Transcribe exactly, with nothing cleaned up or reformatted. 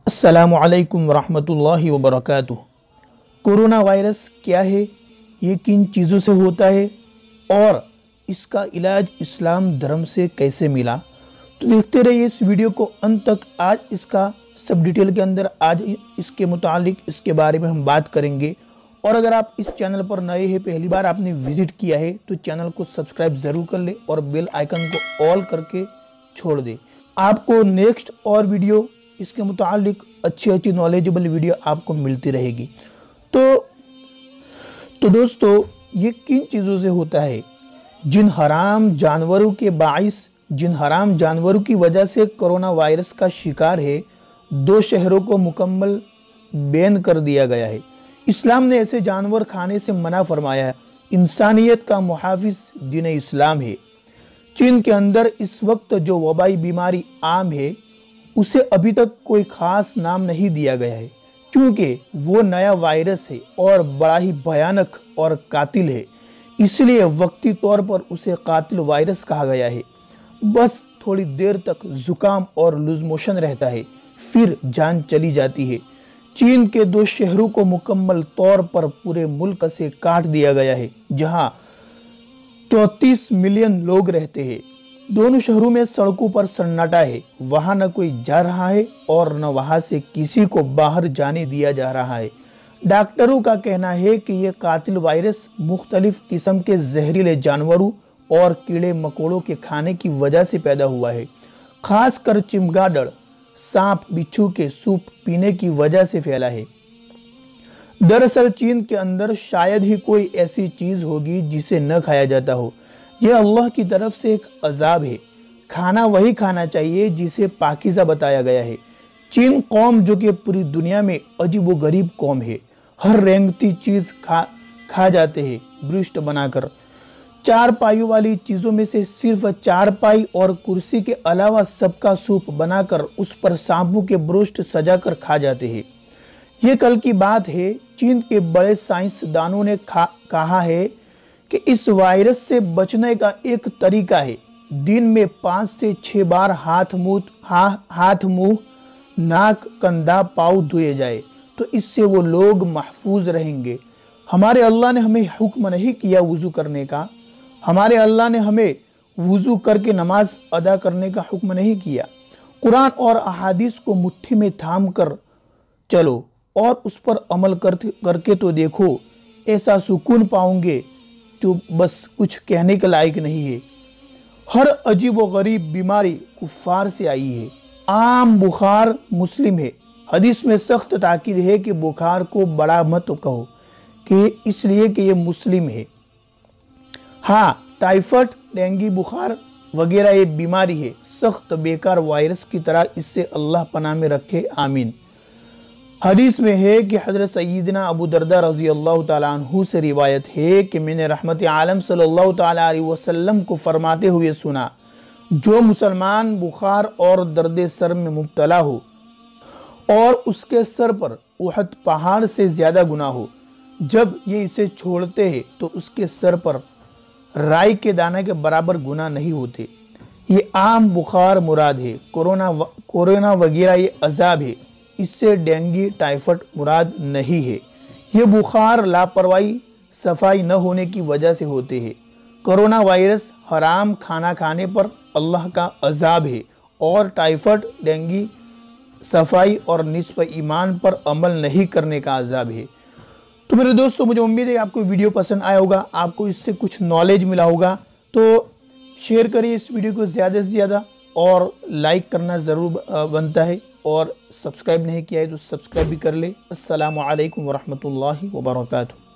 अस्सलामु अलैकुम वरहमतुल्लाहि वबरकातुह। कोरोना वायरस क्या है, ये किन चीज़ों से होता है और इसका इलाज इस्लाम धर्म से कैसे मिला, तो देखते रहिए इस वीडियो को अंत तक। आज इसका सब डिटेल के अंदर आज इसके मुतालिक इसके बारे में हम बात करेंगे। और अगर आप इस चैनल पर नए हैं, पहली बार आपने विजिट किया है, तो चैनल को सब्सक्राइब ज़रूर कर ले और बेल आइकन को ऑल करके छोड़ दे। आपको नेक्स्ट और वीडियो इसके मुतालिक अच्छी अच्छी नॉलेजेबल वीडियो आपको मिलती रहेगी। तो तो दोस्तों, ये किन चीज़ों से होता है? जिन हराम जानवरों के बाइस जिन हराम जानवरों की वजह से कोरोना वायरस का शिकार है, दो शहरों को मुकम्मल बैन कर दिया गया है। इस्लाम ने ऐसे जानवर खाने से मना फरमाया है। इंसानियत का मुहाफिज दीन इस्लाम है। चीन के अंदर इस वक्त जो वबाई बीमारी आम है, उसे अभी तक कोई खास नाम नहीं दिया गया है, क्योंकि वो नया वायरस है और बड़ा ही भयानक और कातिल है। इसलिए वक्ती तौर पर उसे कातिल वायरस कहा गया है। बस थोड़ी देर तक जुकाम और लूज मोशन रहता है, फिर जान चली जाती है। चीन के दो शहरों को मुकम्मल तौर पर पूरे मुल्क से काट दिया गया है, जहां चौंतीस मिलियन लोग रहते हैं। दोनों शहरों में सड़कों पर सन्नाटा है। वहां न कोई जा रहा है और न वहां से किसी को बाहर जाने दिया जा रहा है। डॉक्टरों का कहना है कि यह कातिल वायरस मुख्तलिफ किस्म के जहरीले जानवरों और कीड़े मकोड़ों के खाने की वजह से पैदा हुआ है। खासकर चिमगादड़, सांप, बिच्छू के सूप पीने की वजह से फैला है। दरअसल चीन के अंदर शायद ही कोई ऐसी चीज होगी जिसे न खाया जाता हो। यह अल्लाह की तरफ से एक अजाब है। खाना वही खाना चाहिए जिसे पाकीज़ा बताया गया है। चीन कौम जो कि पूरी दुनिया में अजीब व गरीब कौम है, हर रेंगती चीज़ खा खा जाते हैं ब्रुस्ट बनाकर। चार पाइयों वाली चीज़ों में से सिर्फ चार पाई और कुर्सी के अलावा सबका सूप बनाकर उस पर सांपू के ब्रुस्ट सजाकर खा जाते हैं। ये कल की बात है। चीन के बड़े साइंसदानों ने कहा है कि इस वायरस से बचने का एक तरीका है, दिन में पाँच से छः बार हाथ मुंह हा, हाथ मुंह नाक, कंधा, पाँव धोए जाए, तो इससे वो लोग महफूज रहेंगे। हमारे अल्लाह ने हमें हुक्म नहीं किया वुज़ू करने का। हमारे अल्लाह ने हमें वुज़ू करके नमाज अदा करने का हुक्म नहीं किया। कुरान और अहादीस को मुट्ठी में थाम कर चलो और उस पर अमल कर, करके तो देखो, ऐसा सुकून पाओगे जो बस कुछ कहने के लायक नहीं है। हर अजीब व गरीब बीमारी कुफ्फार से आई है। आम बुखार मुस्लिम है। हदीस में सख्त ताकीद है कि बुखार को बड़ा मत कहो, कि इसलिए कि ये मुस्लिम है। हाँ, टाइफाइड, डेंगू बुखार वगैरह ये बीमारी है, सख्त बेकार वायरस की तरह। इससे अल्लाह पनाह में रखे, आमीन। हदीस में है कि हज़रत सय्यदना अबू दरदा रज़ी अल्लाह ताला अन्हु से रिवायत है कि मैंने रहमत आलम सल्लल्लाहु ताला अलैहि वसल्लम को फरमाते हुए सुना, जो मुसलमान बुखार और दर्द सर में मुब्तला हो और उसके सर पर उहद पहाड़ से ज़्यादा गुनाह हो, जब ये इसे छोड़ते हैं तो उसके सर पर राई के दाने के बराबर गुनाह नहीं होते। ये आम बुखार मुराद है। कोरोना व, कोरोना वगैरह ये अजाब है। इससे डेंगू, टाइफाइड मुराद नहीं है। ये बुखार लापरवाही, सफाई न होने की वजह से होते हैं। कोरोना वायरस हराम खाना खाने पर अल्लाह का अजाब है, और टाइफाइड, डेंगू सफाई और निस्फ ईमान पर अमल नहीं करने का अजाब है। तो मेरे दोस्तों, मुझे उम्मीद है आपको वीडियो पसंद आया होगा, आपको इससे कुछ नॉलेज मिला होगा। तो शेयर करिए इस वीडियो को ज़्यादा से ज़्यादा, और लाइक करना ज़रूर बनता है, और सब्सक्राइब नहीं किया है तो सब्सक्राइब भी कर ले। अस्सलामु अलैकुम वरहमतुल्लाहि वबरकातुहू।